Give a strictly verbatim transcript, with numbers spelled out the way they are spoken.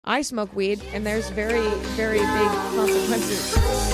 I smoke weed, and there's very, very big consequences.